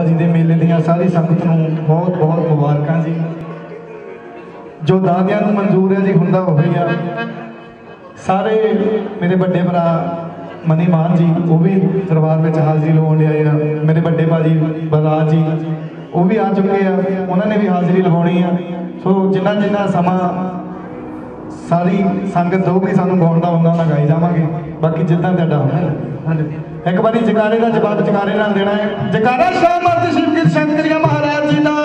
जी के मेले दियां सारी संगत नूं बहुत बहुत मुबारकां जी। जो दादियां नूं मंजूर है जी हुंदा होई आ। सारे मेरे बड़े भरा मनी मान जी वो भी दरबार में हाज़री लवाउण आए आ। मेरे बड़े भाजी बलराज जी वो भी आ चुके हैं, उन्होंने भी हाज़री लवाउणी आ। सो जिन्ना जिन्ना समा सारी संगत दोगी सानू गाउण दा हुंदा उन्हां गाई जावांगे। बाकी जिद्दां तुहाडा हुंदा एक बारी जकारे का जवाब जकारे नाल देना है। जकारा शाह मर्द शिव शंकरिया महाराज जी का।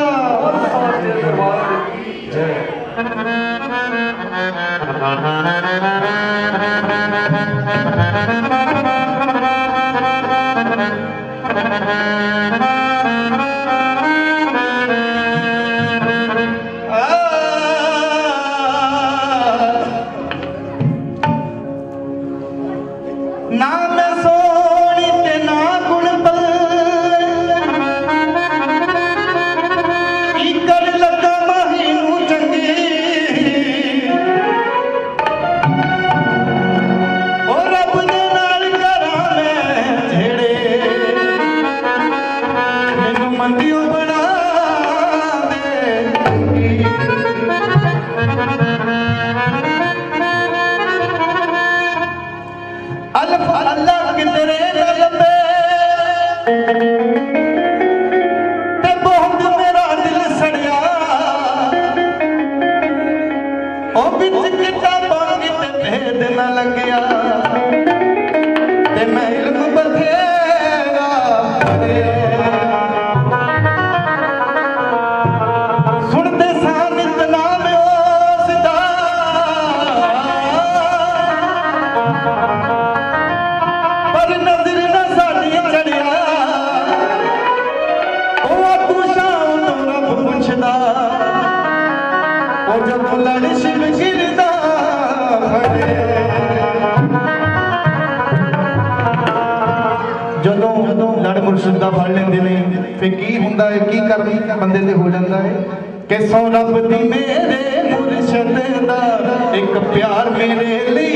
बंदे ते हो जाता है कि सौ रब दी मेरे मुर्शद दा एक प्यार मेरे लिए